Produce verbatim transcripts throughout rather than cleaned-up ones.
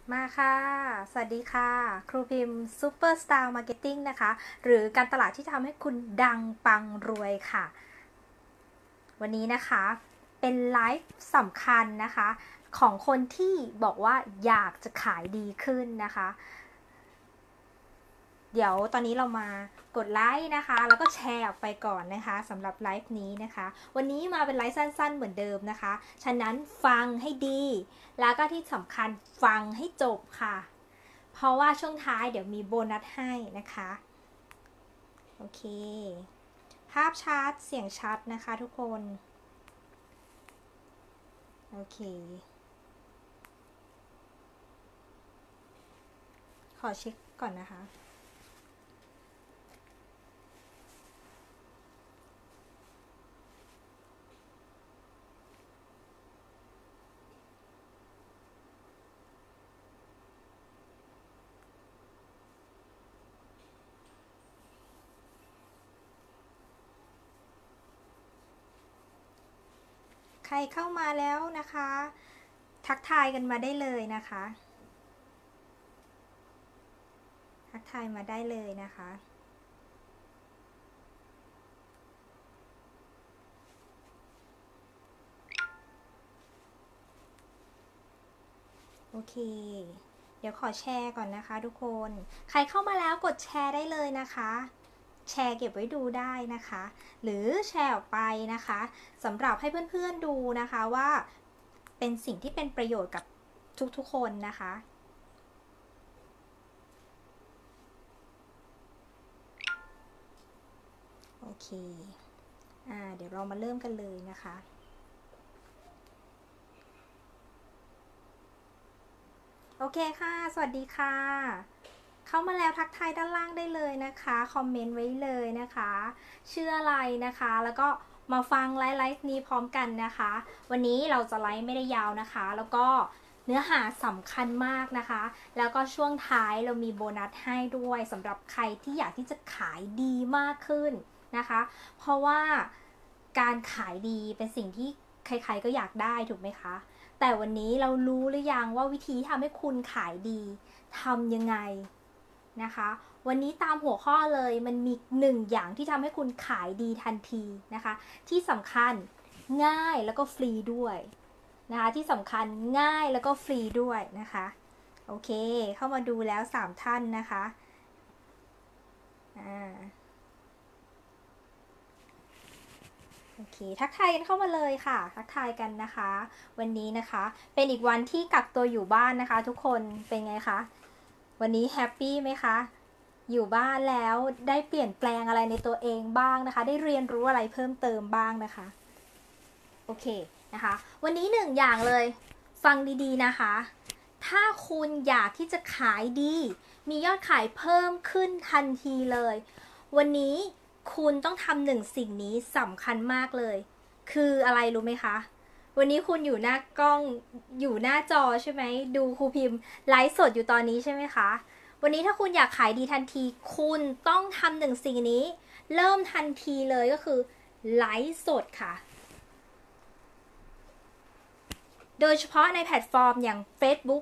มาค่ะ สวัสดีค่ะ ครูพิมพ์ซูเปอร์สตาร์มาร์เก็ตติ้งนะคะ หรือการตลาดที่ทำให้คุณดังปังรวยค่ะ วันนี้นะคะเป็นไลฟ์สำคัญนะคะของคนที่บอกว่าอยากจะขายดีขึ้นนะคะ เดี๋ยวตอนนี้เรามากดไลค์นะคะแล้วก็แชร์ออกไปก่อนนะคะสำหรับไลฟ์นี้นะคะวันนี้มาเป็นไลฟ์สั้นๆเหมือนเดิมนะคะฉะนั้นฟังให้ดีแล้วก็ที่สำคัญฟังให้จบค่ะเพราะว่าช่วงท้ายเดี๋ยวมีโบนัสให้นะคะโอเคภาพชัดเสียงชัดนะคะทุกคนโอเคขอเช็คก่อนนะคะใครเข้ามาแล้วนะคะทักทายกันมาได้เลยนะคะทักทายมาได้เลยนะคะโอเคเดี๋ยวขอแชร์ก่อนนะคะทุกคนใครเข้ามาแล้วกดแชร์ได้เลยนะคะแชร์เก็บไว้ดูได้นะคะหรือแชร์ออกไปนะคะสำหรับให้เพื่อนๆดูนะคะว่าเป็นสิ่งที่เป็นประโยชน์กับทุกๆคนนะคะโอเคอ่าเดี๋ยวเรามาเริ่มกันเลยนะคะโอเคค่ะสวัสดีค่ะเข้ามาแล้วทักทายด้านล่างได้เลยนะคะคอมเมนต์ไว้เลยนะคะชื่ออะไรนะคะแล้วก็มาฟังไลฟ์นี้พร้อมกันนะคะวันนี้เราจะไลฟ์ไม่ได้ยาวนะคะแล้วก็เนื้อหาสำคัญมากนะคะแล้วก็ช่วงท้ายเรามีโบนัสให้ด้วยสำหรับใครที่อยากที่จะขายดีมากขึ้นนะคะเพราะว่าการขายดีเป็นสิ่งที่ใครๆก็อยากได้ถูกไหมคะแต่วันนี้เรารู้หรือยังว่าวิธีทำให้คุณขายดีทำยังไงนะคะวันนี้ตามหัวข้อเลยมันมีหนึ่งอย่างที่ทำให้คุณขายดีทันทีนะคะที่สำคัญง่ายแล้วก็ฟรีด้วยนะคะที่สำคัญง่ายแล้วก็ฟรีด้วยนะคะโอเคเข้ามาดูแล้วสามท่านนะคะอ่าโอเคทักทายกันเข้ามาเลยค่ะทักทายกันนะคะวันนี้นะคะเป็นอีกวันที่กักตัวอยู่บ้านนะคะทุกคนเป็นไงคะวันนี้แฮปปี้ไหมคะอยู่บ้านแล้วได้เปลี่ยนแปลงอะไรในตัวเองบ้างนะคะได้เรียนรู้อะไรเพิ่มเติมบ้างนะคะโอเคนะคะวันนี้หนึ่งอย่างเลยฟังดีๆนะคะถ้าคุณอยากที่จะขายดีมียอดขายเพิ่มขึ้นทันทีเลยวันนี้คุณต้องทำหนึ่งสิ่งนี้สำคัญมากเลยคืออะไรรู้ไหมคะวันนี้คุณอยู่หน้ากล้องอยู่หน้าจอใช่ไหมดูครูพิมพ์ไลฟ์สดอยู่ตอนนี้ใช่ไหมคะวันนี้ถ้าคุณอยากขายดีทันทีคุณต้องทำหนึ่งสิ่งนี้เริ่มทันทีเลยก็คือไลฟ์สดค่ะโดยเฉพาะในแพลตฟอร์มอย่าง เฟซบุ๊ก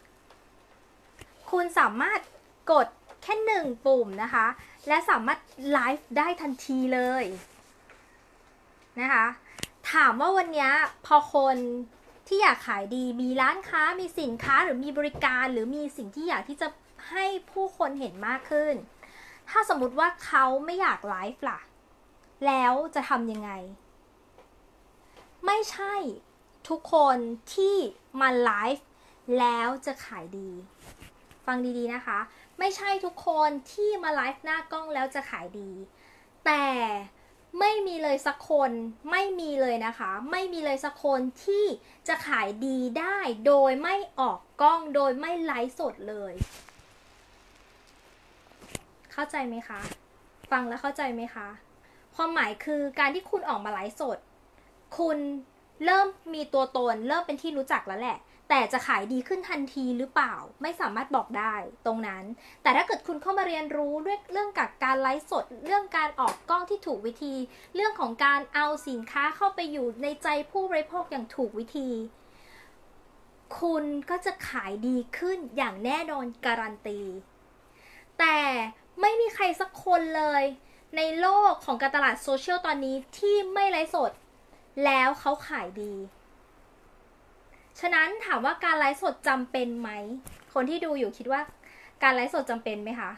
คุณสามารถกดแค่หนึ่งปุ่มนะคะและสามารถไลฟ์ได้ทันทีเลยนะคะถามว่าวันนี้พอคนที่อยากขายดีมีร้านค้ามีสินค้าหรือมีบริการหรือมีสิ่งที่อยากที่จะให้ผู้คนเห็นมากขึ้นถ้าสมมุติว่าเขาไม่อยากไลฟ์ล่ะแล้วจะทำยังไงไม่ใช่ทุกคนที่มาไลฟ์แล้วจะขายดีฟังดีๆนะคะไม่ใช่ทุกคนที่มาไลฟ์หน้ากล้องแล้วจะขายดีแต่ไม่มีเลยสักคนไม่มีเลยนะคะไม่มีเลยสักคนที่จะขายดีได้โดยไม่ออกกล้องโดยไม่ไลฟ์สดเลยเข้าใจไหมคะฟังแล้วเข้าใจไหมคะความหมายคือการที่คุณออกมาไลฟ์สดคุณเริ่มมีตัวตนเริ่มเป็นที่รู้จักแล้วแหละแต่จะขายดีขึ้นทันทีหรือเปล่าไม่สามารถบอกได้ตรงนั้นแต่ถ้าเกิดคุณเข้ามาเรียนรู้เรื่องเรื่องการไลฟ์สดเรื่องการออกกล้องที่ถูกวิธีเรื่องของการเอาสินค้าเข้าไปอยู่ในใจผู้บริโภคอย่างถูกวิธีคุณก็จะขายดีขึ้นอย่างแน่นอนการันตีแต่ไม่มีใครสักคนเลยในโลกของการตลาดโซเชียลตอนนี้ที่ไม่ไลฟ์สดแล้วเขาขายดีฉะนั้นถามว่าการไลฟ์สดจำเป็นไหมคนที่ดูอยู่คิดว่าการไลฟ์สดจำเป็นไหมคะ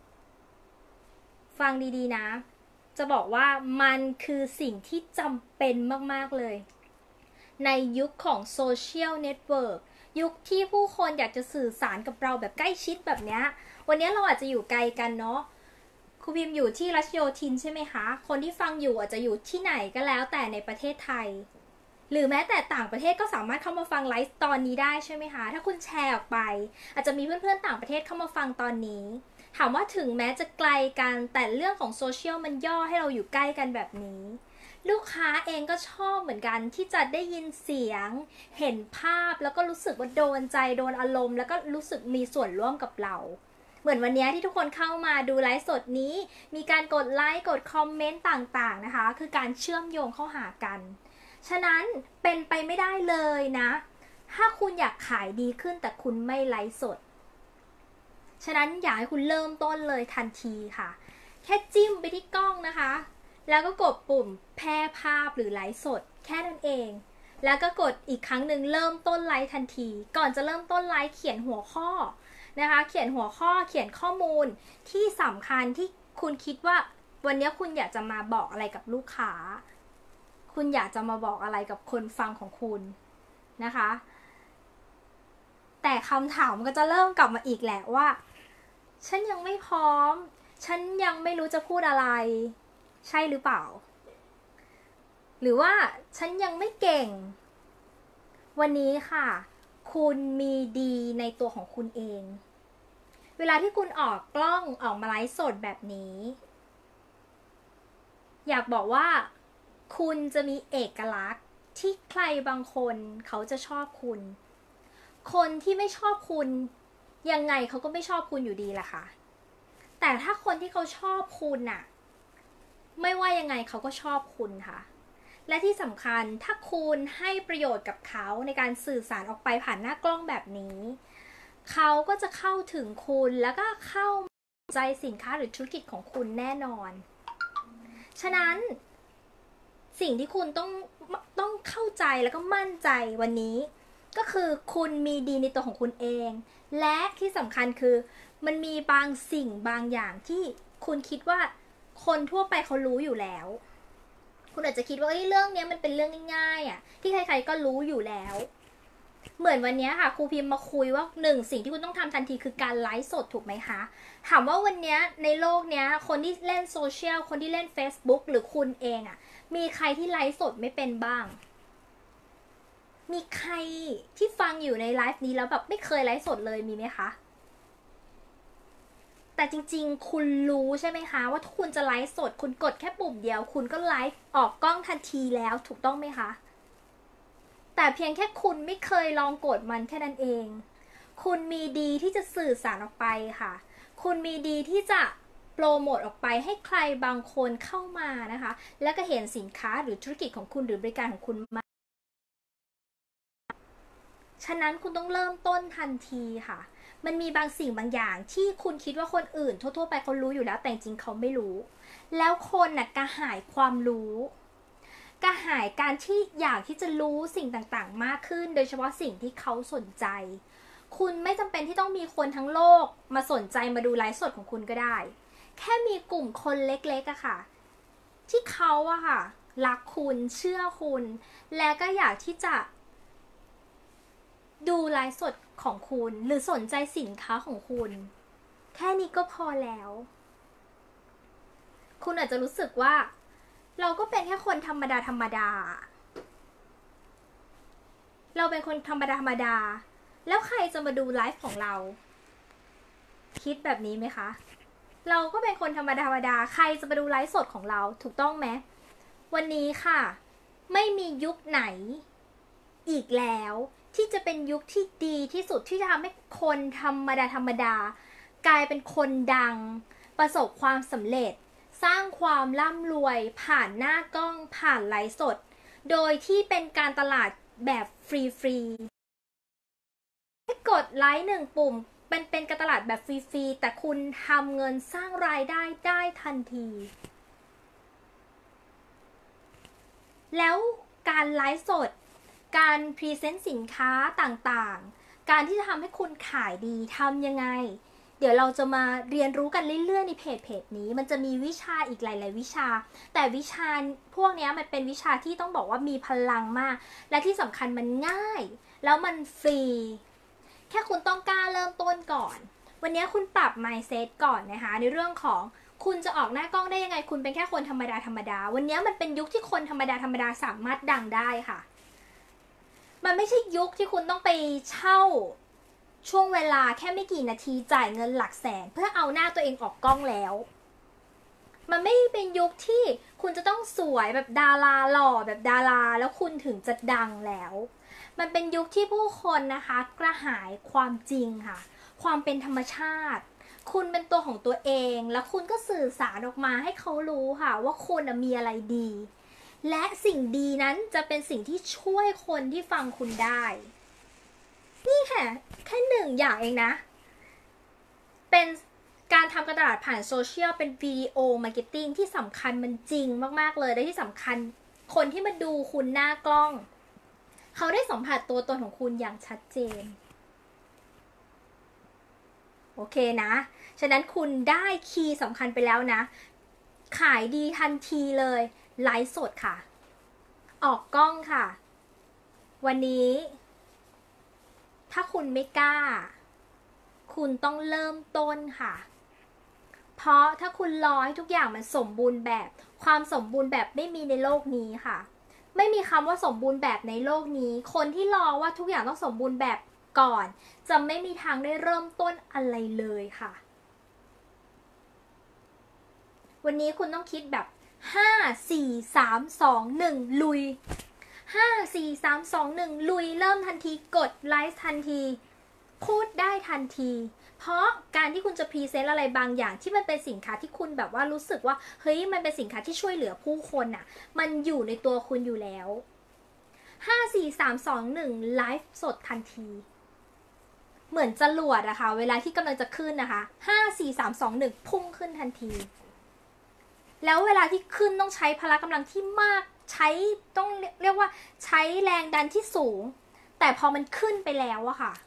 ฟังดีๆนะจะบอกว่ามันคือสิ่งที่จำเป็นมากๆเลยในยุคของโซเชียลเน็ตเวิร์กยุคที่ผู้คนอยากจะสื่อสารกับเราแบบใกล้ชิดแบบนี้วันนี้เราอาจจะอยู่ไกลกันเนาะครูพิมอยู่ที่รัชโยธินใช่ไหมคะคนที่ฟังอยู่อาจจะอยู่ที่ไหนก็แล้วแต่ในประเทศไทยหรือแม้แต่ต่างประเทศก็สามารถเข้ามาฟังไลฟ์ตอนนี้ได้ใช่ไหมคะถ้าคุณแชร์ออกไปอาจจะมีเพื่อนๆต่างประเทศเข้ามาฟังตอนนี้ถามว่าถึงแม้จะไกลกันแต่เรื่องของโซเชียลมันย่อให้เราอยู่ใกล้กันแบบนี้ลูกค้าเองก็ชอบเหมือนกันที่จะได้ยินเสียงเห็นภาพแล้วก็รู้สึกว่าโดนใจโดนอารมณ์แล้วก็รู้สึกมีส่วนร่วมกับเราเหมือนวันนี้ที่ทุกคนเข้ามาดูไลฟ์สดนี้มีการกดไลค์กดคอมเมนต์ต่างๆนะคะคือการเชื่อมโยงเข้าหากันฉะนั้นเป็นไปไม่ได้เลยนะถ้าคุณอยากขายดีขึ้นแต่คุณไม่ไลฟ์สดฉะนั้นอยากให้คุณเริ่มต้นเลยทันทีค่ะแค่จิ้มไปที่กล้องนะคะแล้วก็กดปุ่มแพร่ภาพหรือไลฟ์สดแค่นั้นเองแล้วก็กดอีกครั้งหนึ่งเริ่มต้นไลฟ์ทันทีก่อนจะเริ่มต้นไลฟ์เขียนหัวข้อนะคะเขียนหัวข้อเขียนข้อมูลที่สำคัญที่คุณคิดว่าวันนี้คุณอยากจะมาบอกอะไรกับลูกค้าคุณอยากจะมาบอกอะไรกับคนฟังของคุณนะคะแต่คำถามก็จะเริ่มกลับมาอีกแหละว่าฉันยังไม่พร้อมฉันยังไม่รู้จะพูดอะไรใช่หรือเปล่าหรือว่าฉันยังไม่เก่งวันนี้ค่ะคุณมีดีในตัวของคุณเองเวลาที่คุณออกกล้องออกมาไลฟ์สดแบบนี้อยากบอกว่าคุณจะมีเอกลักษณ์ที่ใครบางคนเขาจะชอบคุณคนที่ไม่ชอบคุณยังไงเขาก็ไม่ชอบคุณอยู่ดีแหละค่ะแต่ถ้าคนที่เขาชอบคุณน่ะไม่ว่ายังไงเขาก็ชอบคุณค่ะและที่สำคัญถ้าคุณให้ประโยชน์กับเขาในการสื่อสารออกไปผ่านหน้ากล้องแบบนี้เขาก็จะเข้าถึงคุณแล้วก็เข้าใจสินค้าหรือธุรกิจของคุณแน่นอนฉะนั้นสิ่งที่คุณต้องต้องเข้าใจแล้วก็มั่นใจวันนี้ก็คือคุณมีดีในตัวของคุณเองและที่สำคัญคือมันมีบางสิ่งบางอย่างที่คุณคิดว่าคนทั่วไปเขารู้อยู่แล้วคุณอาจจะคิดว่าเรื่องนี้มันเป็นเรื่องง่ายๆอ่ะที่ใครๆก็รู้อยู่แล้วเหมือนวันนี้ค่ะครูพิมพ์มาคุยว่าหนึ่งสิ่งที่คุณต้องทำทันทีคือการไลฟ์สดถูกไหมคะถามว่าวันนี้ในโลกนี้คนที่เล่นโซเชียลคนที่เล่น Facebook หรือคุณเองอ่ะมีใครที่ไลฟ์สดไม่เป็นบ้างมีใครที่ฟังอยู่ในไลฟ์นี้แล้วแบบไม่เคยไลฟ์สดเลยมีไหมคะแต่จริงๆคุณรู้ใช่ไหมคะว่าถ้าคุณจะไลฟ์สดคุณกดแค่ปุ่มเดียวคุณก็ไลฟ์ออกกล้องทันทีแล้วถูกต้องไหมคะแต่เพียงแค่คุณไม่เคยลองกดมันแค่นั้นเองคุณมีดีที่จะสื่อสารออกไปค่ะคุณมีดีที่จะโปรโมทออกไปให้ใครบางคนเข้ามานะคะแล้วก็เห็นสินค้าหรือธุรกิจของคุณหรือบริการของคุณมาฉะนั้นคุณต้องเริ่มต้นทันทีค่ะมันมีบางสิ่งบางอย่างที่คุณคิดว่าคนอื่นทั่วๆไปเขารู้อยู่แล้วแต่จริงเขาไม่รู้แล้วคนน่ะกระหายความรู้กระหายการที่อยากที่จะรู้สิ่งต่างๆมากขึ้นโดยเฉพาะสิ่งที่เขาสนใจคุณไม่จำเป็นที่ต้องมีคนทั้งโลกมาสนใจมาดูไลฟ์สดของคุณก็ได้แค่มีกลุ่มคนเล็กๆอะค่ะที่เขาอะค่ะรักคุณเชื่อคุณและก็อยากที่จะดูไลฟ์สดของคุณหรือสนใจสินค้าของคุณแค่นี้ก็พอแล้วคุณอาจจะรู้สึกว่าเราก็เป็นแค่คนธรรมดาธรรมดาเราเป็นคนธรรมดาธรรมดาแล้วใครจะมาดูไลฟ์ของเราคิดแบบนี้ไหมคะเราก็เป็นคนธรรมดาธรรมดาใครจะมาดูไลฟ์สดของเราถูกต้องไหมวันนี้ค่ะไม่มียุคไหนอีกแล้วที่จะเป็นยุคที่ดีที่สุดที่จะทำให้คนธรรมดาธรรมดากลายเป็นคนดังประสบความสำเร็จสร้างความร่ำรวยผ่านหน้ากล้องผ่านไลฟ์สดโดยที่เป็นการตลาดแบบฟรีๆกดไลค์หนึ่งปุ่มเป็นเป็นการตลาดแบบฟรีๆแต่คุณทำเงินสร้างรายได้ได้ทันทีแล้วการไลฟ์สดการพรีเซนต์สินค้าต่างๆการที่จะทำให้คุณขายดีทำยังไงเดี๋ยวเราจะมาเรียนรู้กันเรื่อยๆในเพจเพจนี้มันจะมีวิชาอีกหลายๆวิชาแต่วิชาพวกนี้มันเป็นวิชาที่ต้องบอกว่ามีพลังมากและที่สำคัญมันง่ายแล้วมันฟรีแค่คุณต้องกล้าเริ่มต้นก่อนวันนี้คุณปรับ mindset ก่อนนะคะในเรื่องของคุณจะออกหน้ากล้องได้ยังไงคุณเป็นแค่คนธรรมดาธรรมดาวันนี้มันเป็นยุคที่คนธรรมดาธรรมดาสามารถดังได้ค่ะมันไม่ใช่ยุคที่คุณต้องไปเช่าช่วงเวลาแค่ไม่กี่นาทีจ่ายเงินหลักแสนเพื่อเอาหน้าตัวเองออกกล้องแล้วมันไม่เป็นยุคที่คุณจะต้องสวยแบบดาราหล่อแบบดาราแล้วคุณถึงจะดังแล้วมันเป็นยุคที่ผู้คนนะคะกระหายความจริงค่ะความเป็นธรรมชาติคุณเป็นตัวของตัวเองแล้วคุณก็สื่อสารออกมาให้เขารู้ค่ะว่าคุณมีอะไรดีและสิ่งดีนั้นจะเป็นสิ่งที่ช่วยคนที่ฟังคุณได้นี่ค่ะแค่หนึ่งอย่างเองนะเป็นการทำการตลาดผ่านโซเชียลเป็นวิดีโอมาร์เก็ตติ้งที่สำคัญมันจริงมากๆเลยและที่สำคัญคนที่มาดูคุณหน้ากล้องเขาได้สัมผัสตัวตนของคุณอย่างชัดเจนโอเคนะฉะนั้นคุณได้คีย์สำคัญไปแล้วนะขายดีทันทีเลยไลฟ์สดค่ะออกกล้องค่ะวันนี้ถ้าคุณไม่กล้าคุณต้องเริ่มต้นค่ะเพราะถ้าคุณรอให้ทุกอย่างมันสมบูรณ์แบบความสมบูรณ์แบบไม่มีในโลกนี้ค่ะไม่มีคำว่าสมบูรณ์แบบในโลกนี้คนที่รอว่าทุกอย่างต้องสมบูรณ์แบบก่อนจะไม่มีทางได้เริ่มต้นอะไรเลยค่ะวันนี้คุณต้องคิดแบบห้า สี่ สาม สอง หนึ่งลุยห้า สี่ สาม สอง หนึ่งลุยเริ่มทันทีกดไลฟ์ทันทีพูดได้ทันทีเพราะการที่คุณจะพรีเซนต์อะไรบางอย่างที่มันเป็นสินค้าที่คุณแบบว่ารู้สึกว่าเฮ้ยมันเป็นสินค้าที่ช่วยเหลือผู้คนน่ะมันอยู่ในตัวคุณอยู่แล้วห้า สี่ สาม สอง หนึ่งไลฟ์สดทันทีเหมือนจรวดอะค่ะเวลาที่กำลังจะขึ้นนะคะห้า สี่ สาม สอง หนึ่งพุ่งขึ้นทันทีแล้วเวลาที่ขึ้นต้องใช้พละกำลังที่มากใช้ต้องเรียกว่าใช้แรงดันที่สูงแต่พอมันขึ้นไปแล้วอะค่ะ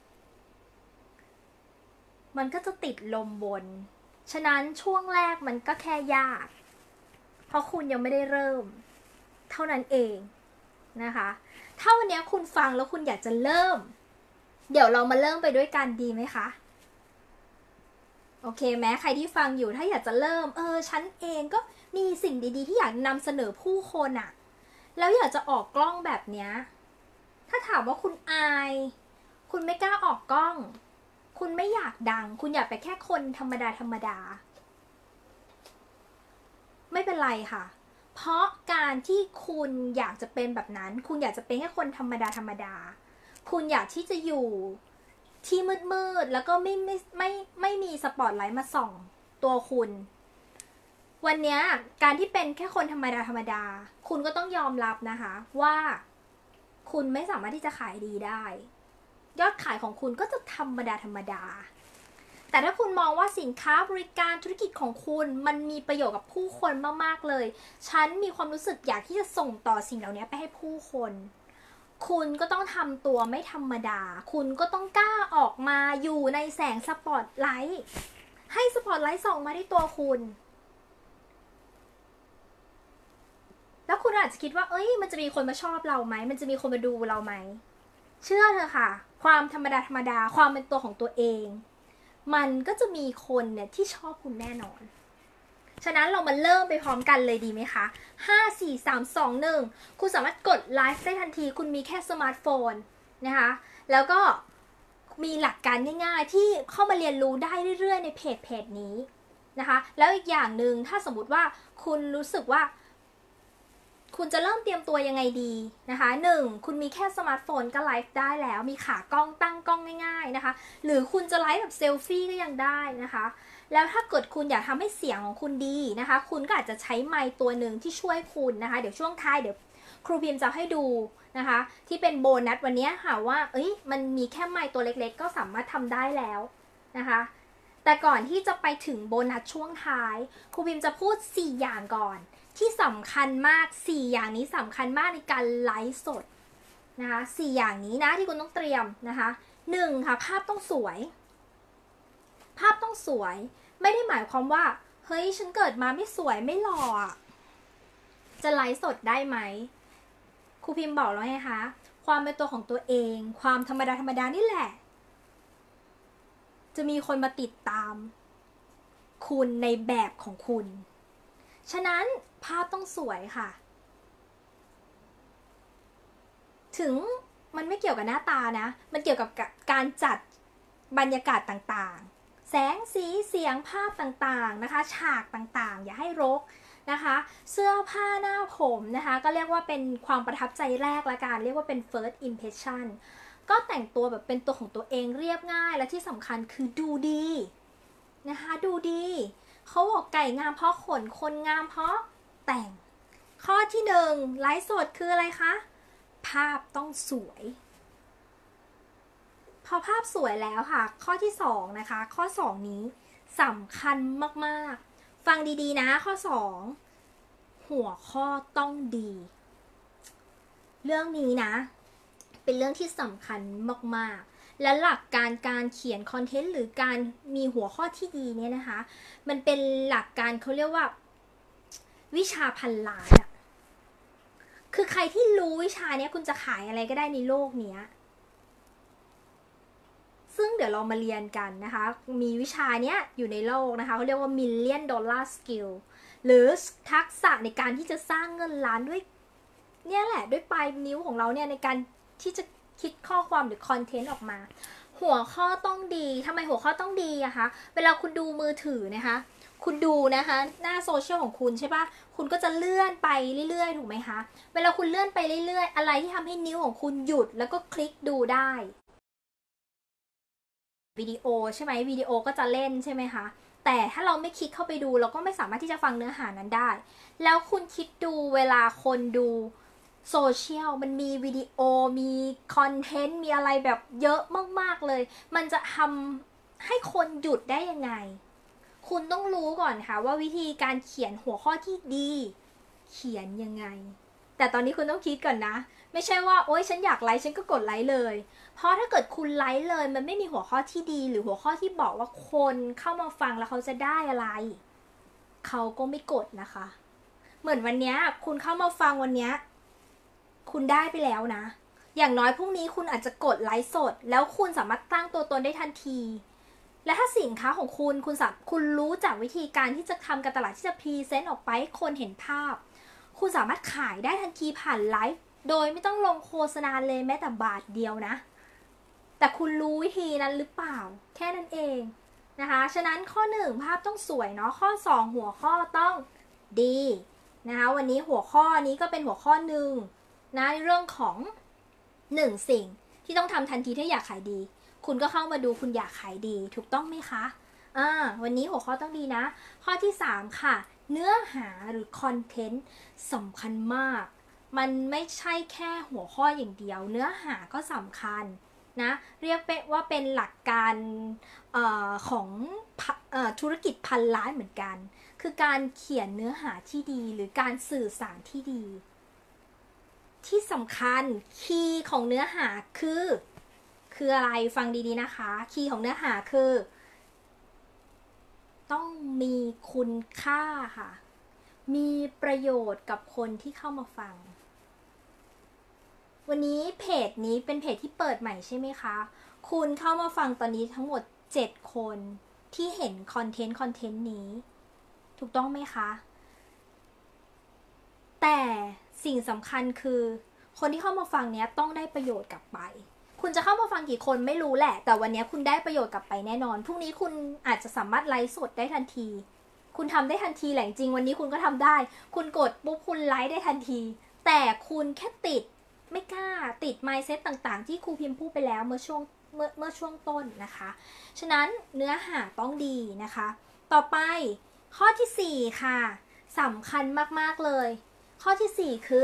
มันก็จะติดลมบนฉะนั้นช่วงแรกมันก็แค่ยากเพราะคุณยังไม่ได้เริ่มเท่านั้นเองนะคะถ้าวันนี้คุณฟังแล้วคุณอยากจะเริ่มเดี๋ยวเรามาเริ่มไปด้วยกันดีไหมคะโอเคแม้ใครที่ฟังอยู่ถ้าอยากจะเริ่มเออฉันเองก็มีสิ่งดีๆที่อยากนำเสนอผู้คนอะแล้วอยากจะออกกล้องแบบเนี้ยถ้าถามว่าคุณอายคุณไม่กล้าออกกล้องคุณไม่อยากดังคุณอยากไปแค่คนธรรมดาธรรมดาไม่เป็นไรค่ะเพราะการที่คุณอยากจะเป็นแบบนั้นคุณอยากจะเป็นแค่คนธรรมดาธรรมดาคุณอยากที่จะอยู่ที่มืดๆแล้วก็ไม่ไม่ไม่ไม่มีสปอตไลท์มาส่องตัวคุณวันนี้การที่เป็นแค่คนธรรมดาธรรมดาคุณก็ต้องยอมรับนะคะว่าคุณไม่สามารถที่จะขายดีได้ยอดขายของคุณก็จะธรรมดาธรรมดาแต่ถ้าคุณมองว่าสินค้าบริการธุรกิจของคุณมันมีประโยชน์กับผู้คนมากๆเลยฉันมีความรู้สึกอยากที่จะส่งต่อสิ่งเหล่านี้ไปให้ผู้คนคุณก็ต้องทำตัวไม่ธรรมดาคุณก็ต้องกล้าออกมาอยู่ในแสงสปอตไลท์ให้สปอตไลท์ส่องมาที่ตัวคุณแล้วคุณอาจจะคิดว่าเอ้ยมันจะมีคนมาชอบเราไหมมันจะมีคนมาดูเราไหมเชื่อเถอะค่ะความธรรมดาธรรมดาความเป็นตัวของตัวเองมันก็จะมีคนเนี่ยที่ชอบคุณแน่นอนฉะนั้นเรามาเริ่มไปพร้อมกันเลยดีไหมคะห้า สี่ สาม สอง หนึ่งคุณสามารถกดไลฟ์ได้ทันทีคุณมีแค่สมาร์ทโฟนนะคะแล้วก็มีหลักการง่ายๆที่เข้ามาเรียนรู้ได้เรื่อยๆในเพจเพจนี้นะคะแล้วอีกอย่างหนึ่งถ้าสมมติว่าคุณรู้สึกว่าคุณจะเริ่มเตรียมตัวยังไงดีนะคะหนึ่งคุณมีแค่สมาร์ทโฟนก็ไลฟ์ได้แล้วมีขากล้องตั้งกล้องง่ายๆนะคะหรือคุณจะไลฟ์แบบเซลฟี่ก็ยังได้นะคะแล้วถ้าเกิดคุณอยากทำให้เสียงของคุณดีนะคะคุณก็อาจจะใช้ไมค์ตัวหนึ่งที่ช่วยคุณนะคะเดี๋ยวช่วงท้ายเดี๋ยวครูพิมพ์จะให้ดูนะคะที่เป็นโบนัสวันนี้ค่ะว่าเอ้ยมันมีแค่ไมค์ตัวเล็กๆก็สามารถทำได้แล้วนะคะแต่ก่อนที่จะไปถึงโบนัสช่วงท้ายครูพิมพ์จะพูดสี่อย่างก่อนที่สำคัญมากสี่อย่างนี้สำคัญมากในการไลฟ์สดนะคะสี่อย่างนี้นะที่คุณต้องเตรียมนะคะหนึ่งค่ะภาพต้องสวยภาพต้องสวยไม่ได้หมายความว่าเฮ้ยฉันเกิดมาไม่สวยไม่หล่อจะไลฟ์สดได้ไหมครูพิมพ์บอกแล้วไงคะความเป็นตัวของตัวเองความธรรมดาธรรมดานี่แหละจะมีคนมาติดตามคุณในแบบของคุณฉะนั้นภาพต้องสวยค่ะถึงมันไม่เกี่ยวกับหน้าตานะมันเกี่ยวกับการจัดบรรยากาศต่างๆแสงสีเสียงภาพต่างๆนะคะฉากต่างๆอย่าให้รกนะคะเสื้อผ้าหน้าผมนะคะก็เรียกว่าเป็นความประทับใจแรกละกันเรียกว่าเป็น first impression ก็แต่งตัวแบบเป็นตัวของตัวเองเรียบง่ายและที่สำคัญคือดูดีนะคะดูดีเขาบอกไก่งามเพราะขนคนงามเพราะแต่งข้อที่หนึ่งไลฟ์สดคืออะไรคะภาพต้องสวยพอภาพสวยแล้วค่ะข้อที่สองนะคะข้อสองนี้สำคัญมากๆฟังดีๆนะข้อสองหัวข้อต้องดีเรื่องนี้นะเป็นเรื่องที่สำคัญมากๆและหลักการการเขียนคอนเทนต์หรือการมีหัวข้อที่ดีเนี่ยนะคะมันเป็นหลักการเขาเรียกว่าวิชาพันล้านอะคือใครที่รู้วิชาเนี้ยคุณจะขายอะไรก็ได้ในโลกเนี้ยซึ่งเดี๋ยวเรามาเรียนกันนะคะมีวิชาเนี้ยอยู่ในโลกนะคะเขาเรียกว่า million dollar skill หรือทักษะในการที่จะสร้างเงินล้านด้วยเนี่ยแหละด้วยปลายนิ้วของเราเนี่ยในการที่จะคิดข้อความหรือคอนเทนต์ออกมาหัวข้อต้องดีทำไมหัวข้อต้องดีอะคะเวลาคุณดูมือถือนะคะคุณดูนะคะหน้าโซเชียลของคุณใช่ปะคุณก็จะเลื่อนไปเรื่อยๆถูกไหมคะเวลาคุณเลื่อนไปเรื่อยๆอะไรที่ทำให้นิ้วของคุณหยุดแล้วก็คลิกดูได้วิดีโอใช่ไหมวิดีโอก็จะเล่นใช่ไหมคะแต่ถ้าเราไม่คลิกเข้าไปดูเราก็ไม่สามารถที่จะฟังเนื้อหานั้นได้แล้วคุณคิดดูเวลาคนดูโซเชียลมันมีวิดีโอมีคอนเทนต์มีอะไรแบบเยอะมากๆเลยมันจะทำให้คนหยุดได้ยังไงคุณต้องรู้ก่อนค่ะว่าวิธีการเขียนหัวข้อที่ดีเขียนยังไงแต่ตอนนี้คุณต้องคิดก่อนนะไม่ใช่ว่าโอ๊ยฉันอยากไลค์ฉันก็กดไลค์เลยเพราะถ้าเกิดคุณไลค์เลยมันไม่มีหัวข้อที่ดีหรือหัวข้อที่บอกว่าคนเข้ามาฟังแล้วเขาจะได้อะไรเขาก็ไม่กดนะคะเหมือนวันนี้คุณเข้ามาฟังวันนี้คุณได้ไปแล้วนะอย่างน้อยพรุ่งนี้คุณอาจจะกดไลค์สดแล้วคุณสามารถตั้งตัวตนได้ทันทีและถ้าสินค้าของคุณคุณสามคุณรู้จากวิธีการที่จะทำการตลาดที่จะพรีเซนต์ออกไปให้คนเห็นภาพคุณสามารถขายได้ทันทีผ่านไลฟ์โดยไม่ต้องลงโฆษณาเลยแม้แต่บาทเดียวนะแต่คุณรู้วิธีนั้นหรือเปล่าแค่นั้นเองนะคะฉะนั้นข้อหนึ่งภาพต้องสวยเนาะข้อสองหัวข้อต้องดีนะคะวันนี้หัวข้อนี้ก็เป็นหัวข้อหนึ่งนะในเรื่องของหนึ่งสิ่งที่ต้องทำทันทีถ้าอยากขายดีคุณก็เข้ามาดูคุณอยากขายดีถูกต้องไหมคะอ่าวันนี้หัวข้อต้องดีนะข้อที่สามค่ะเนื้อหาหรือคอนเทนต์สำคัญมากมันไม่ใช่แค่หัวข้ออย่างเดียวเนื้อหาก็สำคัญนะเรียกว่าเป็นหลักการเอ่อของเอ่อธุรกิจพันล้านเหมือนกันคือการเขียนเนื้อหาที่ดีหรือการสื่อสารที่ดีที่สำคัญคีย์ของเนื้อหาคือคืออะไรฟังดีๆนะคะคีย์ของเนื้อหาคือต้องมีคุณค่าค่ะมีประโยชน์กับคนที่เข้ามาฟังวันนี้เพจนี้เป็นเพจที่เปิดใหม่ใช่ไหมคะคุณเข้ามาฟังตอนนี้ทั้งหมดเจ็ดคนที่เห็นคอนเทนต์คอนเทนต์นี้ถูกต้องไหมคะแต่สิ่งสำคัญคือคนที่เข้ามาฟังเนี้ยต้องได้ประโยชน์กลับไปคุณจะเข้ามาฟังกี่คนไม่รู้แหละแต่วันนี้คุณได้ประโยชน์กลับไปแน่นอนพรุ่งนี้คุณอาจจะสามารถไลฟ์สดได้ทันทีคุณทำได้ทันทีแหละจริงวันนี้คุณก็ทำได้คุณกดปุ๊บคุณไลฟ์ได้ทันทีแต่คุณแค่ติดไม่กล้าติด mindset ต่างๆที่ครูพิมพ์พูดไปแล้วเมื่อช่วงเมื่อเมื่อช่วงต้นนะคะฉะนั้นเนื้อหาต้องดีนะคะต่อไปข้อที่สี่ค่ะสำคัญมากๆเลยข้อที่สี่คือ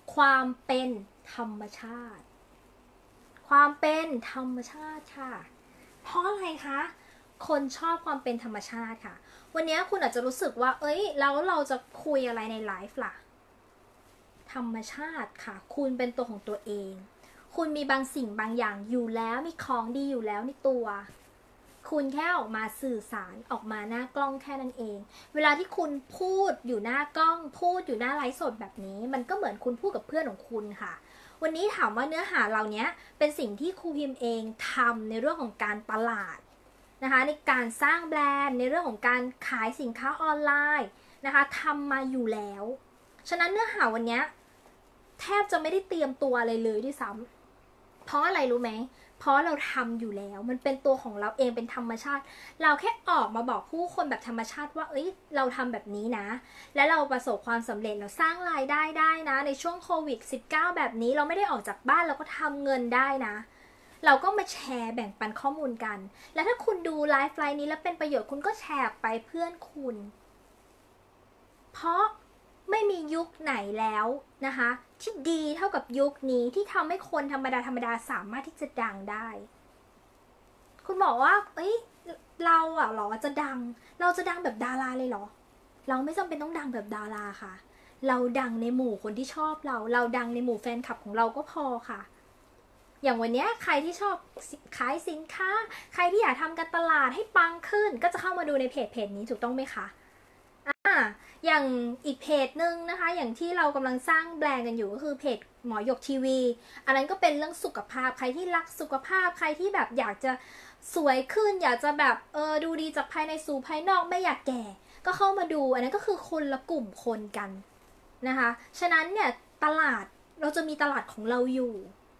ความเป็นธรรมชาติความเป็นธรรมชาติค่ะเพราะอะไรคะคนชอบความเป็นธรรมชาติค่ะวันนี้คุณอาจจะรู้สึกว่าเอ้ยแล้วเราจะคุยอะไรในไลฟ์ล่ะธรรมชาติค่ะคุณเป็นตัวของตัวเองคุณมีบางสิ่งบางอย่างอยู่แล้วมีของดีอยู่แล้วในตัวคุณแค่ออกมาสื่อสารออกมาหน้ากล้องแค่นั้นเองเวลาที่คุณพูดอยู่หน้ากล้องพูดอยู่หน้าไลฟ์สดแบบนี้มันก็เหมือนคุณพูดกับเพื่อนของคุณค่ะวันนี้ถามว่าเนื้อหาเหล่านี้เป็นสิ่งที่ครูพิมพ์เองทำในเรื่องของการตลาดนะคะในการสร้างแบรนด์ในเรื่องของการขายสินค้าออนไลน์นะคะทำมาอยู่แล้วฉะนั้นเนื้อหาวันนี้แทบจะไม่ได้เตรียมตัวอะไรเลยด้วยซ้ำเพราะอะไรรู้ไหมเพราะเราทำอยู่แล้วมันเป็นตัวของเราเองเป็นธรรมชาติเราแค่ออกมาบอกผู้คนแบบธรรมชาติว่าเอ้ยเราทำแบบนี้นะและเราประสบความสำเร็จเราสร้างรายได้ได้นะในช่วงโควิด สิบเก้า แบบนี้เราไม่ได้ออกจากบ้านเราก็ทำเงินได้นะเราก็มาแชร์แบ่งปันข้อมูลกันและถ้าคุณดูไลฟ์ไลน์นี้แล้วเป็นประโยชน์คุณก็แชร์ไปเพื่อนคุณเพราะไม่มียุคไหนแล้วนะคะที่ดีเท่ากับยุคนี้ที่ทำให้คนธรรมดาธรรมดาสามารถที่จะดังได้คุณบอกว่าเอ้ยเราอะหรอจะดังเราจะดังแบบดาราเลยเหรอเราไม่จำเป็นต้องดังแบบดาราค่ะเราดังในหมู่คนที่ชอบเราเราดังในหมู่แฟนคลับของเราก็พอค่ะอย่างวันนี้ใครที่ชอบขายสินค้าใครที่อยากทำการตลาดให้ปังขึ้นก็จะเข้ามาดูในเพจเพจนี้ถูกต้องไหมคะอ่าอย่างอีกเพจหนึ่งนะคะอย่างที่เรากำลังสร้างแบรนด์กันอยู่ก็คือเพจหมอหยกทีวีอันนั้นก็เป็นเรื่องสุขภาพใครที่รักสุขภาพใครที่แบบอยากจะสวยขึ้นอยากจะแบบเออดูดีจากภายในสู่ภายนอกไม่อยากแก่ก็เข้ามาดูอันนั้นก็คือคนละกลุ่มคนกันนะคะฉะนั้นเนี่ยตลาดเราจะมีตลาดของเราอยู่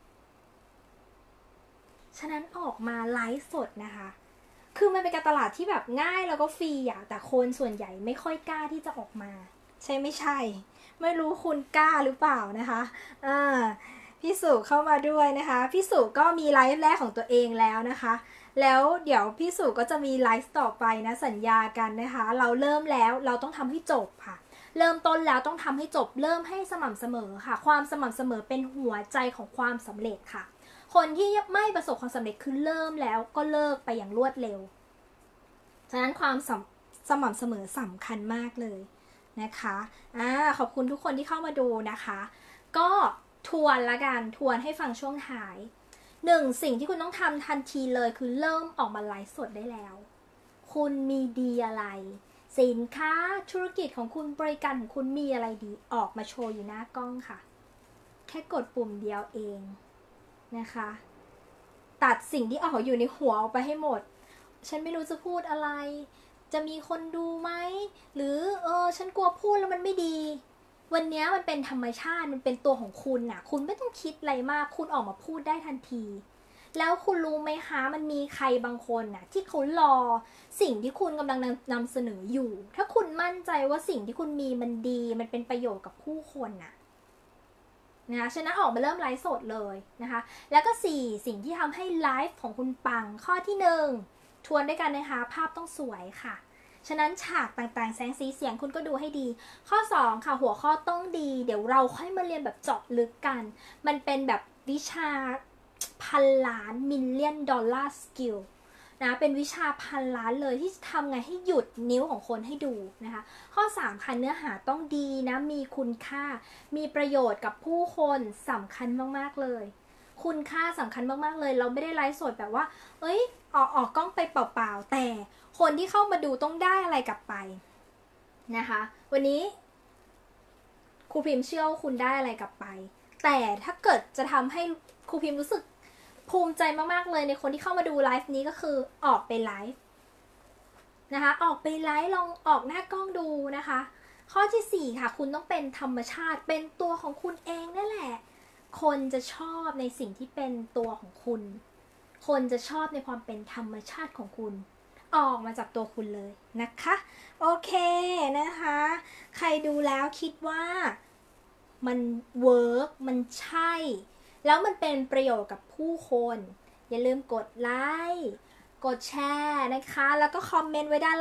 ฉะนั้นออกมาไลฟ์สดนะคะคือมันเป็นการตลาดที่แบบง่ายแล้วก็ฟรีอะแต่คนส่วนใหญ่ไม่ค่อยกล้าที่จะออกมาใช่ไม่ใช่ไม่รู้คุณกล้าหรือเปล่านะคะอ่าพี่สุเข้ามาด้วยนะคะพี่สุก็มีไลฟ์แรกของตัวเองแล้วนะคะแล้วเดี๋ยวพี่สุก็จะมีไลฟ์ต่อไปนะสัญญากันนะคะเราเริ่มแล้วเราต้องทำให้จบค่ะเริ่มต้นแล้วต้องทำให้จบเริ่มให้สม่ำเสมอค่ะความสม่ำเสมอเป็นหัวใจของความสำเร็จค่ะคนที่ไม่ประสบความสำเร็จคือเริ่มแล้วก็เลิกไปอย่างรวดเร็วฉะนั้นความสสม่ำเสมอสำคัญมากเลยนะคะอ่าขอบคุณทุกคนที่เข้ามาดูนะคะก็ทวนละกันทวนให้ฟังช่วงท้ายหนึ่งสิ่งที่คุณต้องทำทันทีเลยคือเริ่มออกมาไลฟ์สดได้แล้วคุณมีดีอะไรสินค้าธุรกิจของคุณบริการของคุณมีอะไรดีออกมาโชว์อยู่หน้ากล้องค่ะแค่กดปุ่มเดียวเองนะคะตัดสิ่งที่ออกอยู่ในหัวออกไปให้หมดฉันไม่รู้จะพูดอะไรจะมีคนดูไหมหรือเออฉันกลัวพูดแล้วมันไม่ดีวันนี้มันเป็นธรรมชาติมันเป็นตัวของคุณน่ะคุณไม่ต้องคิดอะไรมากคุณออกมาพูดได้ทันทีแล้วคุณรู้ไหมคะมันมีใครบางคนน่ะที่เขารอสิ่งที่คุณกำลังนำเสนออยู่ถ้าคุณมั่นใจว่าสิ่งที่คุณมีมันดีมันเป็นประโยชน์กับผู้คนน่ะนะคะฉะนั้นออกมาเริ่มไลฟ์สดเลยนะคะแล้วก็สี่สิ่งที่ทำให้ไลฟ์ของคุณปังข้อที่หนึ่งทวนด้วยกันนะคะภาพต้องสวยค่ะฉะนั้นฉากต่างๆแสงสีเสียงคุณก็ดูให้ดีข้อสองค่ะหัวข้อต้องดีเดี๋ยวเราค่อยมาเรียนแบบเจาะลึกกันมันเป็นแบบวิชาพันล้านมิลเลียนดอลลาร์สกิลนะเป็นวิชาพันล้านเลยที่จะทำไงให้หยุดนิ้วของคนให้ดูนะคะข้อสามค่ะเนื้อหาต้องดีนะมีคุณค่ามีประโยชน์กับผู้คนสำคัญมากๆเลยคุณค่าสำคัญมากๆเลยเราไม่ได้ไลฟ์สดแบบว่าเอ้ยออกออกกล้องไปเปล่าๆแต่คนที่เข้ามาดูต้องได้อะไรกลับไปนะคะวันนี้ครูพิมพ์เชื่อว่าคุณได้อะไรกลับไปแต่ถ้าเกิดจะทำให้ครูพิมพ์รู้สึกภูมิใจมากๆเลยในคนที่เข้ามาดูไลฟ์นี้ก็คือออกไปไลฟ์นะคะออกไปไลฟ์ลองออกหน้ากล้องดูนะคะข้อที่สี่ค่ะคุณต้องเป็นธรรมชาติเป็นตัวของคุณเองนั่นแหละคนจะชอบในสิ่งที่เป็นตัวของคุณคนจะชอบในความเป็นธรรมชาติของคุณออกมาจากตัวคุณเลยนะคะโอเคนะคะใครดูแล้วคิดว่ามันเวิร์กมันใช่แล้วมันเป็นประโยชน์กับผู้คนอย่าลืมกดไลค์กดแชร์นะคะแล้วก็คอมเมนต์ไว้ด้านล่างนะคะ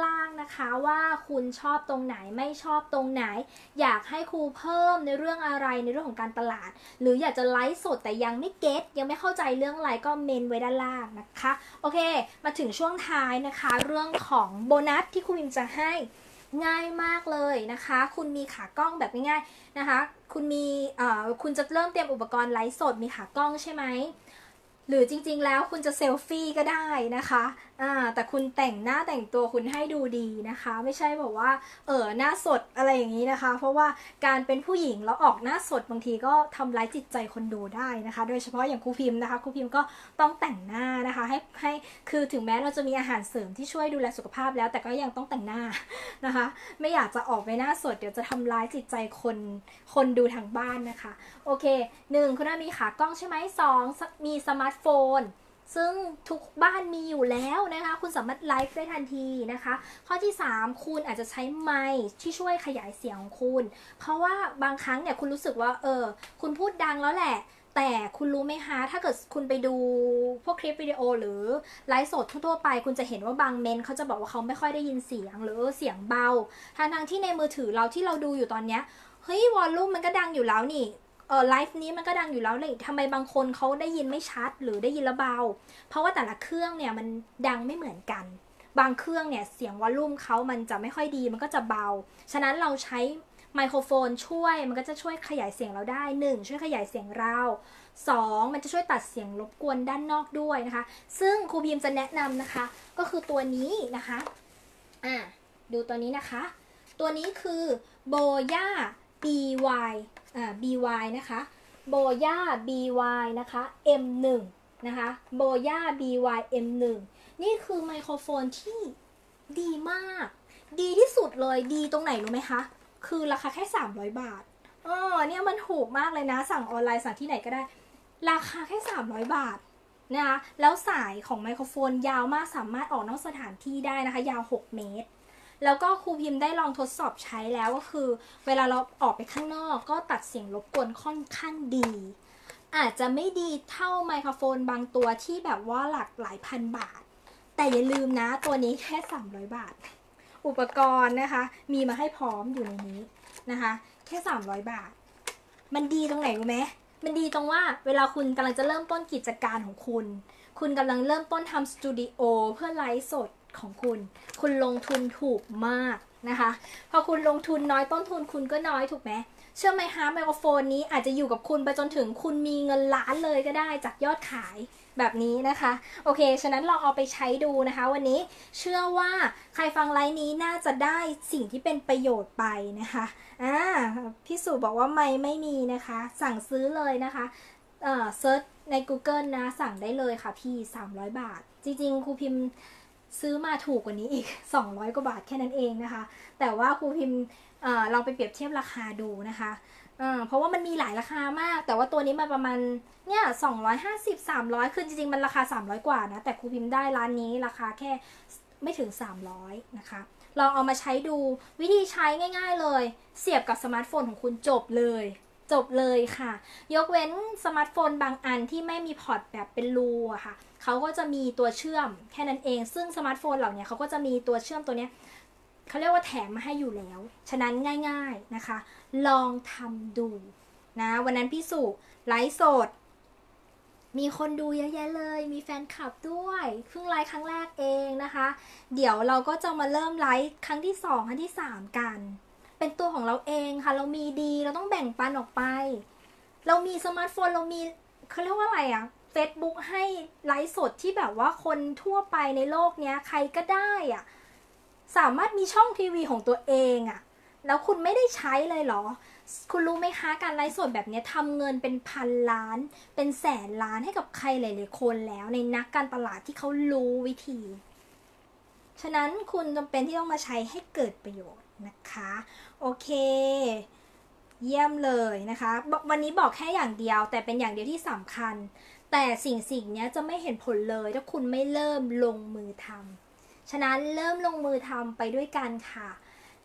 นะคะว่าคุณชอบตรงไหนไม่ชอบตรงไหนอยากให้ครูเพิ่มในเรื่องอะไรในเรื่องของการตลาดหรืออยากจะไลฟ์สดแต่ยังไม่เก็ตยังไม่เข้าใจเรื่องอะไรก็เมนไว้ด้านล่างนะคะโอเคมาถึงช่วงท้ายนะคะเรื่องของโบนัสที่ครูพิมจะให้ง่ายมากเลยนะคะคุณมีขากล้องแบบง่ายๆนะคะคุณมีเอ่อคุณจะเริ่มเตรียมอุปกรณ์ไลฟ์สดมีขากล้องใช่ไหมหรือจริงๆแล้วคุณจะเซลฟี่ก็ได้นะคะอ่าแต่คุณแต่งหน้าแต่งตัวคุณให้ดูดีนะคะไม่ใช่แบบว่าเออหน้าสดอะไรอย่างนี้นะคะเพราะว่าการเป็นผู้หญิงแล้วออกหน้าสดบางทีก็ทำร้ายจิตใจคนดูได้นะคะโดยเฉพาะอย่างครูพิมพ์นะคะครูพิมพ์ก็ต้องแต่งหน้านะคะให้ให้คือถึงแม้เราจะมีอาหารเสริมที่ช่วยดูแลสุขภาพแล้วแต่ก็ยังต้องแต่งหน้านะคะไม่อยากจะออกไปหน้าสดเดี๋ยวจะทำร้ายจิตใจคนคนดูทางบ้านนะคะโอเคหนึ่งคุณน่ามีขากล้องใช่ไหมสองมีสมาร์ทโฟนซึ่งทุกบ้านมีอยู่แล้วนะคะคุณสามารถไลฟ์ได้ทันทีนะคะข้อที่สามคุณอาจจะใช้ไมค์ที่ช่วยขยายเสียงของคุณเพราะว่าบางครั้งเนี่ยคุณรู้สึกว่าเออคุณพูดดังแล้วแหละแต่คุณรู้ไหมคะถ้าเกิดคุณไปดูพวกคลิปวิดีโอหรือไลฟ์สดทั่วๆไปคุณจะเห็นว่าบางเมนเขาจะบอกว่าเขาไม่ค่อยได้ยินเสียงหรือเสียงเบาทั้งๆที่ในมือถือเราที่เราดูอยู่ตอนเนี้ยเฮ้ยวอลลุ่มมันก็ดังอยู่แล้วนี่เออไลฟ์นี้มันก็ดังอยู่แล้วเลยทำไมบางคนเขาได้ยินไม่ชัดหรือได้ยินแล้วเบาเพราะว่าแต่ละเครื่องเนี่ยมันดังไม่เหมือนกันบางเครื่องเนี่ยเสียงวอลลุ่มเขามันจะไม่ค่อยดีมันก็จะเบาฉะนั้นเราใช้ไมโครโฟนช่วยมันก็จะช่วยขยายเสียงเราได้หนึ่งช่วยขยายเสียงเราสองมันจะช่วยตัดเสียงรบกวนด้านนอกด้วยนะคะซึ่งครูพิมจะแนะนำนะคะก็คือตัวนี้นะคะอ่ะดูตัวนี้นะคะตัวนี้คือโบย่า บี วาย อ่า บี วาย นะคะโบย่า บี วาย นะคะ เอ็ม หนึ่ง นะคะโบย่า บี วาย เอ็ม หนึ่ง นี่คือไมโครโฟนที่ดีมากดีที่สุดเลยดีตรงไหนรู้ไหมคะคือราคาแค่สามร้อยบาทอ๋อเนี่ยมันถูกมากเลยนะสั่งออนไลน์สั่งที่ไหนก็ได้ราคาแค่สามร้อยบาทนะคะแล้วสายของไมโครโฟนยาวมากสามารถออกนอกสถานที่ได้นะคะยาวหกเมตรแล้วก็ครูพิมพ์ได้ลองทดสอบใช้แล้วก็คือเวลาเราออกไปข้างนอกก็ตัดเสียงรบกวนค่อนข้างดีอาจจะไม่ดีเท่าไมโครโฟนบางตัวที่แบบว่าหลักหลายพันบาทแต่อย่าลืมนะตัวนี้แค่สามร้อยบาทอุปกรณ์นะคะมีมาให้พร้อมอยู่ในนี้นะคะแค่สามร้อยบาทมันดีตรงไหนรู้ไหมมันดีตรงว่าเวลาคุณกำลังจะเริ่มต้นกิจการของคุณคุณกำลังเริ่มต้นทำสตูดิโอเพื่อไลฟ์สดของคุณคุณลงทุนถูกมากนะคะพอคุณลงทุนน้อยต้นทุนคุณก็น้อยถูกไหมเชื่อไหมคะไมโครโฟนนี้อาจจะอยู่กับคุณไปจนถึงคุณมีเงินล้านเลยก็ได้จากยอดขายแบบนี้นะคะโอเคฉะนั้นเราเอาไปใช้ดูนะคะวันนี้เชื่อว่าใครฟังไลฟ์นี้น่าจะได้สิ่งที่เป็นประโยชน์ไปนะคะอ่าพี่สุบอกว่าไม่ไม่มีนะคะสั่งซื้อเลยนะคะเอ่อเซิร์ชใน Google นะสั่งได้เลยค่ะพี่สามร้อยบาทจริงๆครูพิมพ์ซื้อมาถูกกว่านี้อีกสองร้อยกว่าบาทแค่นั้นเองนะคะแต่ว่าครูพิมพ์เอ่อลองไปเปรียบเทียบราคาดูนะคะเพราะว่ามันมีหลายราคามากแต่ว่าตัวนี้มาประมาณเนี่ยสองร้อยห้าสิบ สามร้อยคือจริงๆมันราคาสามร้อยกว่านะแต่ครูพิมพ์ได้ร้านนี้ราคาแค่ไม่ถึงสามร้อยนะคะลองเอามาใช้ดูวิธีใช้ง่ายๆเลยเสียบกับสมาร์ทโฟนของคุณจบเลยจบเลยค่ะยกเว้นสมาร์ทโฟนบางอันที่ไม่มีพอร์ตแบบเป็นรูอะค่ะเขาก็จะมีตัวเชื่อมแค่นั้นเองซึ่งสมาร์ทโฟนเหล่านี้เขาก็จะมีตัวเชื่อมตัวนี้เขาเรียกว่าแถมมาให้อยู่แล้วฉะนั้นง่ายๆนะคะลองทำดูนะวันนั้นพี่สุไลฟ์สดมีคนดูเยอะแยะเลยมีแฟนคลับด้วยเพิ่งไลฟ์ครั้งแรกเองนะคะเดี๋ยวเราก็จะมาเริ่มไลฟ์ครั้งที่สองครั้งที่สามกันเป็นตัวของเราเองค่ะเรามีดีเราต้องแบ่งปันออกไปเรามีสมาร์ทโฟนเรามีเขาเรียกว่าอะไรอะ Facebook ให้ไลฟ์สดที่แบบว่าคนทั่วไปในโลกเนี้ยใครก็ได้อะสามารถมีช่องทีวีของตัวเองอะแล้วคุณไม่ได้ใช้เลยเหรอคุณรู้ไหมคะการไลฟ์สดแบบนี้ทำเงินเป็นพันล้านเป็นแสนล้านให้กับใครหลายๆคนแล้วในนักการตลาดที่เขารู้วิธีฉะนั้นคุณจำเป็นที่ต้องมาใช้ให้เกิดประโยชน์นะคะโอเคเยี่ยมเลยนะคะวันนี้บอกแค่อย่างเดียวแต่เป็นอย่างเดียวที่สำคัญแต่สิ่งสิ่งนี้จะไม่เห็นผลเลยถ้าคุณไม่เริ่มลงมือทำฉะนั้นเริ่มลงมือทำไปด้วยกันค่ะ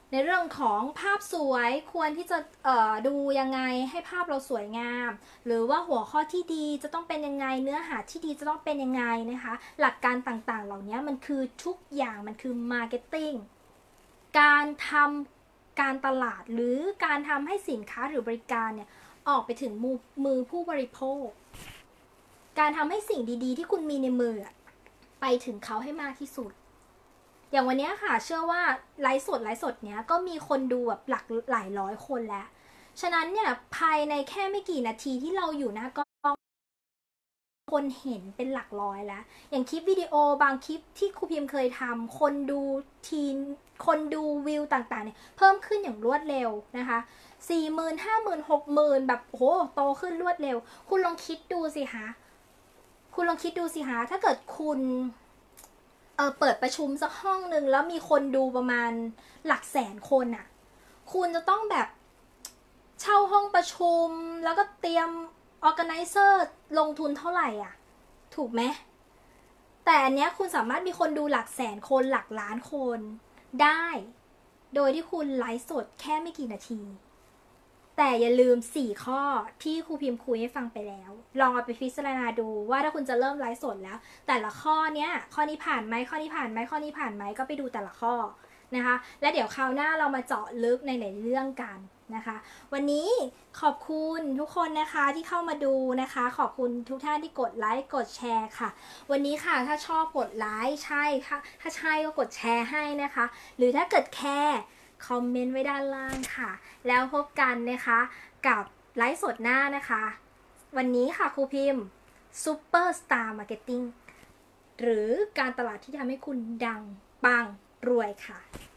ในเรื่องของภาพสวยควรที่จะเอ่อดูยังไงให้ภาพเราสวยงามหรือว่าหัวข้อที่ดีจะต้องเป็นยังไงเนื้อหาที่ดีจะต้องเป็นยังไงนะคะหลักการต่างๆเหล่านี้มันคือทุกอย่างมันคือมาร์เก็ตติ้งการทำการตลาดหรือการทำให้สินค้าหรือบริการเนี่ยออกไปถึงมือมือผู้บริโภคการทำให้สิ่งดีๆที่คุณมีในมือไปถึงเขาให้มากที่สุดอย่างวันนี้ค่ะเชื่อว่าไลฟ์สดไลฟ์สดเนี้ยก็มีคนดูแบบหลักหลายร้อยคนแล้วฉะนั้นเนี่ยภายในแค่ไม่กี่นาทีที่เราอยู่นะก็คนเห็นเป็นหลักร้อยแล้วอย่างคลิปวิดีโอบางคลิปที่ครูพิมพ์เคยทำคนดูทีนคนดูวิวต่างๆเนี่ยเพิ่มขึ้นอย่างรวดเร็วนะคะสี่หมื่นห้าหมื่นหกหมื่นแบบโหโตขึ้นรวดเร็วคุณลองคิดดูสิคะคุณลองคิดดูสิคะถ้าเกิดคุณเออเปิดประชุมสักห้องหนึ่งแล้วมีคนดูประมาณหลักแสนคนอะคุณจะต้องแบบเช่าห้องประชุมแล้วก็เตรียม organizer ลงทุนเท่าไหร่อ่ะถูกไหมแต่อันเนี้ยคุณสามารถมีคนดูหลักแสนคนหลักล้านคนได้โดยที่คุณไลฟ์สดแค่ไม่กี่นาทีแต่อย่าลืมสี่ข้อที่ครูพิมพ์คุยให้ฟังไปแล้วลองเอาไปพิจารณาดูว่าถ้าคุณจะเริ่มไลฟ์สดแล้วแต่ละข้อเนี้ยข้อนี้ผ่านไหมข้อนี้ผ่านไหมข้อนี้ผ่านไหมก็ไปดูแต่ละข้อนะคะและเดี๋ยวคราวหน้าเรามาเจาะลึกในหลายเรื่องกันนะคะวันนี้ขอบคุณทุกคนนะคะที่เข้ามาดูนะคะขอบคุณทุกท่านที่กดไลค์กดแชร์ค่ะวันนี้ค่ะถ้าชอบกดไลค์ใช่ค่ะถ้าใช่ก็กดแชร์ให้นะคะหรือถ้าเกิดแคร์คอมเมนต์ไว้ด้านล่างค่ะแล้วพบกันนะคะกับไลฟ์สดหน้านะคะวันนี้ค่ะครูพิมพ์ Superstar Marketing หรือการตลาดที่ทำให้คุณดังปังรวยค่ะ